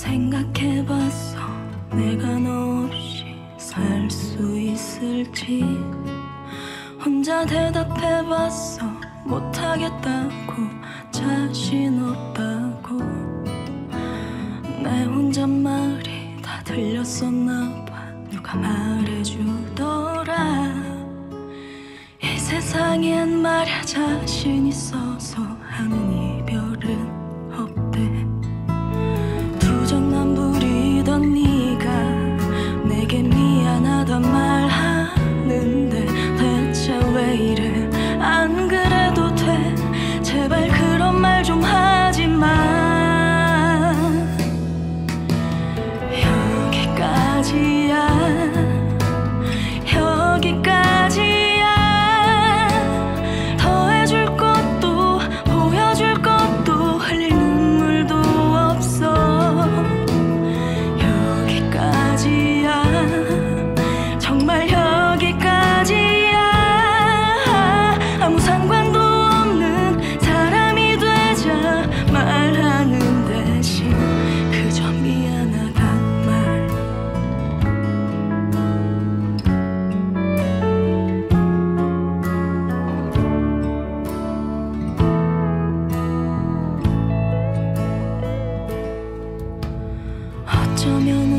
생각해봤어. 내가 너 없이 살 수 있을지. 혼자 대답해봤어. 못하겠다고, 자신 없다고. 내 혼잣말이 다 들렸었나봐. 누가 말해주더라. 이 세상엔 말야 자신 있어서 하는 이별은 없대. 두정난 부리던 네가 내게 미안하단 말 하는데 대체 왜 이래. 안 그래도 돼. 제발 그런 말 좀 하지 마. 여기까지야, 여기까지야. 더 해줄 것도 보여줄 것도 흘릴 눈물도 없어. 여기까지야, 정말 여기까지야. 아무 상관도 없는 사람이 되자 말하는 대신 그저 미안하단 말. 어쩌면